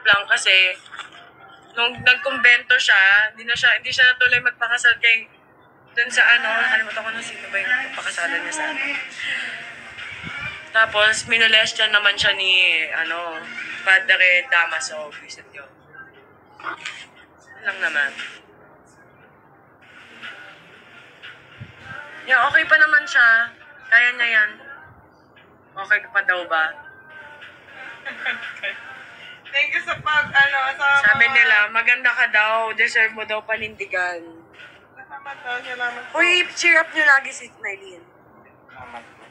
lang kasi nung nagkumbento siya, hindi siya natuloy magpakasal kay dun sa nakalimutan ko na sino ba yung pagpakasalan niya sa akin. Tapos, minolestyan naman siya ni, Padre Damaso. Visit yun. Lang naman. Yeah, okay pa naman siya. Kaya niya yan. Okay pa daw ba? Thank you sa Sabi nila, maganda ka daw. Deserve mo daw panindigan. Salamat daw, salamat po. Uy, cheer up niyo lagi si Nailin. Salamat po.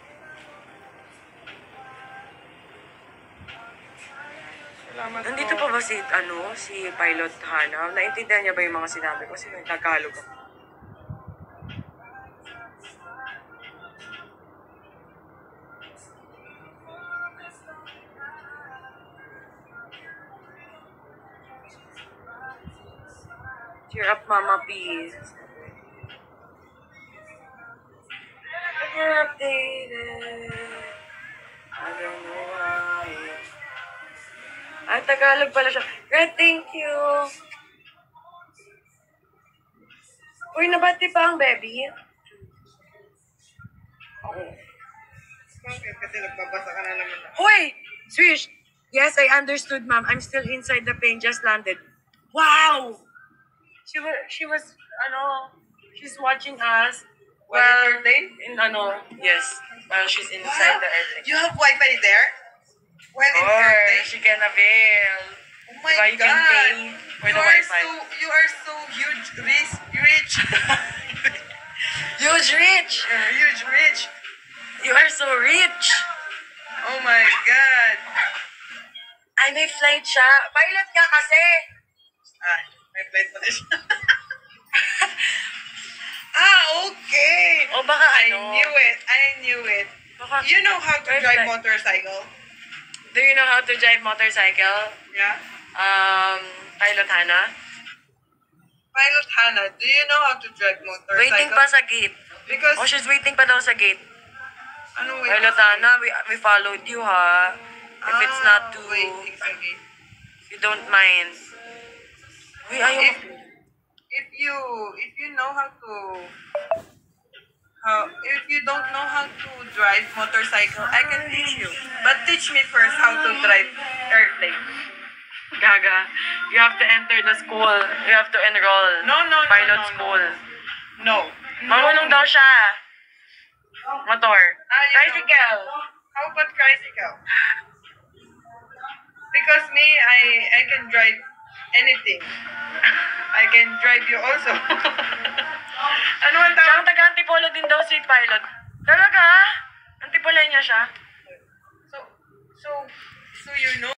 Salamat Nandito po. pa ba si Pilot Hana? Naintindihan niya ba yung mga sinabi ko? Kasi nagkakalog ako. Cheer up, Mama, please. You're updated. I don't know why. Ay, Tagalog pala siya. Great, thank you. Uy, nabati pa ang baby. Okay. Bakit? Kasi nagbabasa ka na naman. Uy! Swish! Yes, I understood, ma'am. I'm still inside the plane. Just landed. Wow! She's watching us. While in your plane? Yes. While she's inside the airplane. You have Wi-Fi there? While in your Or plane? she can avail. Oh my Diba, you God! can pay for the Wi-Fi. You are so huge, rich. Huge rich! Huge, rich. You are so rich! Oh my God! Ay, may flight siya. Pilot nga kasi. May flight pa din siya. Okay! O baka I knew it. Baka, You know how to Where's drive that? motorcycle? Do you know how to drive motorcycle? Yeah? Pilot Hana? Pilot Hannah, do you know how to drive motorcycle? Waiting pa sa gate. Because... Oh, she's waiting pa daw sa gate. Ano waiting? Pilot Hana, we followed you, ha? If it's not too... Waiting sa gate. You don't mind. Uy, ayaw If you know how to... If you don't know how to drive motorcycle, I can teach you. But teach me first how to drive airplane. Gaga, you have to enter the school. You have to enroll. No. Pilot school. No. Marunong daw siya. Motor. You Tricycle. How about tricycle? Because me, I can drive anything. I can drive you also. Ano ang Siyang tawag? taga-antipolo din daw si Pilot. Talaga? Antipolo niya siya? So you know